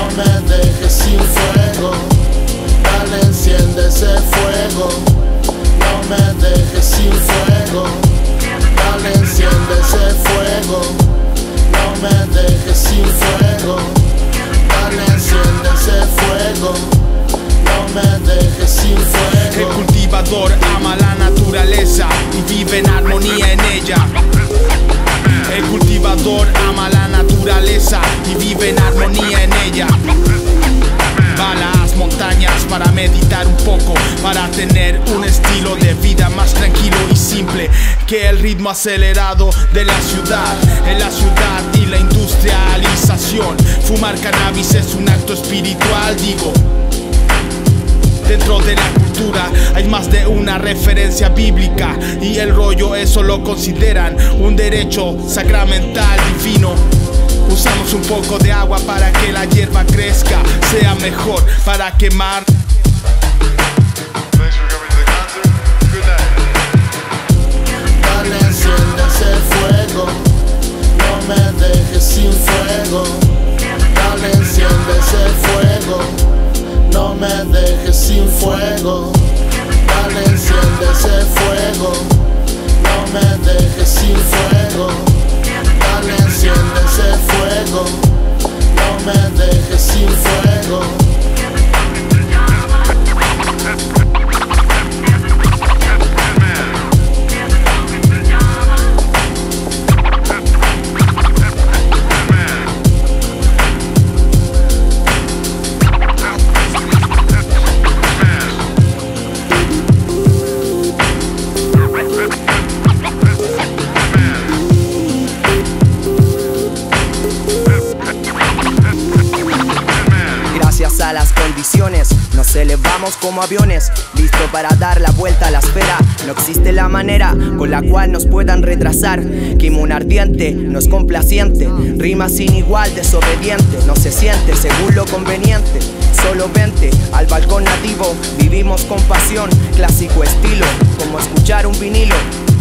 No me dejes sin fuego, dale, enciende ese fuego. No me dejes sin fuego, dale, enciende ese fuego. No me dejes sin fuego, dale, enciende ese fuego. No me dejes sin fuego. El cultivador ama la naturaleza y vive en armonía en ella. El cultivador ama la naturaleza y vive en armonía en ella. Va a las montañas para meditar un poco, para tener un estilo de vida más tranquilo y simple que el ritmo acelerado de la ciudad. En la ciudad y la industrialización, fumar cannabis es un acto espiritual, digo. Dentro de la cultura hay más de una referencia bíblica y el rollo eso lo consideran un derecho sacramental divino. Usamos un poco de agua para que la hierba crezca, sea mejor para quemar. Dale, enciende ese fuego, no me dejes sin fuego. Dale, enciende ese fuego, no me dejes sin fuego. Dale, enciende ese fuego, no me dejes sin fuego. Dale, enciende ese fuego, no me dejes sin fuego. Gracias a las condiciones nos elevamos como aviones, listo para dar la vuelta a la esfera. No existe la manera con la cual nos puedan retrasar. Quimo ardiente, no es complaciente, rima sin igual, desobediente. No se siente según lo conveniente. Solo vente al balcón nativo, vivimos con pasión, clásico estilo, como escuchar un vinilo.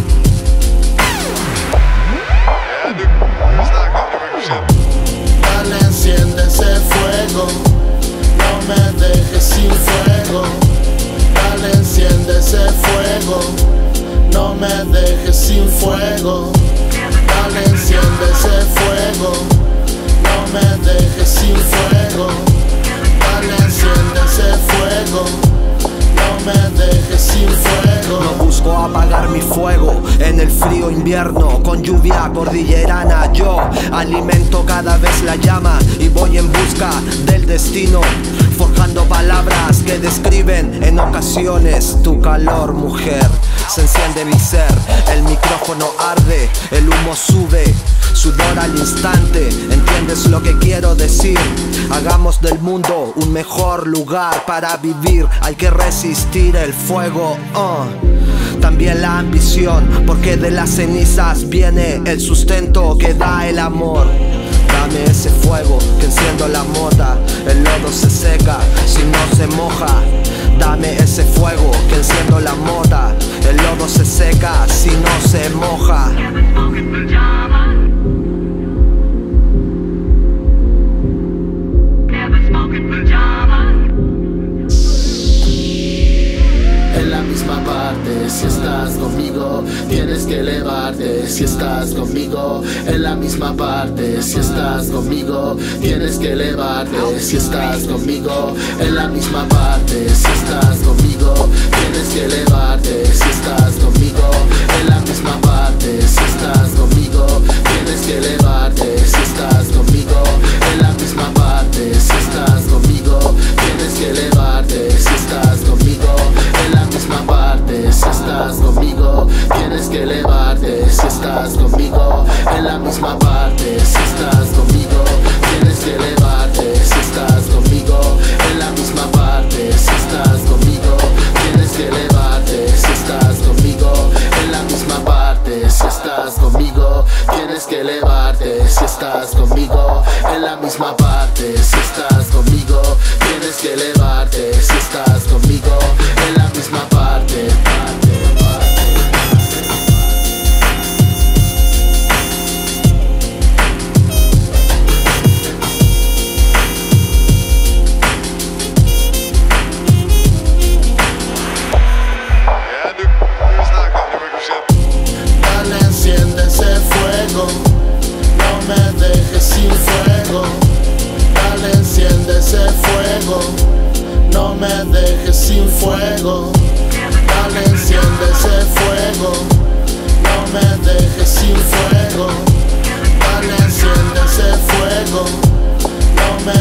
Dale, enciende ese fuego, no me dejes sin fuego. Dale, enciende ese fuego, no me dejes sin fuego. Dale, enciende ese fuego, no me dejes sin fuego. Dale, enciende ese fuego, no me dejes sin fuego. No busco apagar mi fuego en el frío invierno, con lluvia cordillerana. Yo alimento cada vez la llama y voy en busca del destino, forjando palabras que describen en ocasiones tu calor, mujer. Se enciende mi ser, el micrófono arde, el humo sube, sudor al instante. ¿Entiendes lo que quiero decir? Hagamos del mundo un mejor lugar para vivir. Hay que resistir el fuego, también la ambición, porque de las cenizas viene el sustento que da el amor. Dame ese fuego que enciendo la mota, el lodo se seca si no se moja. Dame ese fuego que enciendo la mota, el lodo se seca si no se moja. En la misma parte, si estás conmigo, tienes que elevarte. Si estás conmigo, en la misma parte, si estás conmigo, tienes que elevarte. Si estás conmigo, en la misma parte, si estás conmigo, tienes que elevarte. Si estás conmigo, en la misma parte, si estás conmigo, tienes que elevarte. Si estás conmigo, en la misma parte, si estás conmigo, tienes que elevarte. Si estás conmigo, en la misma parte, si estás conmigo, tienes que elevarte. Si estás conmigo, en la misma parte, si estás conmigo, tienes que elevarte. Si estás conmigo, en la misma parte, si estás conmigo, tienes que elevarte. Si estás conmigo, en la misma parte, si estás conmigo, tienes que elevarte. Si estás conmigo, en la misma parte, si estás conmigo, tienes que elevarte. Si estás conmigo, en la misma parte. Dale, enciende ese fuego, no me dejes sin fuego. Dale, enciende ese fuego, no me dejes sin fuego. Dale, enciende ese fuego, no me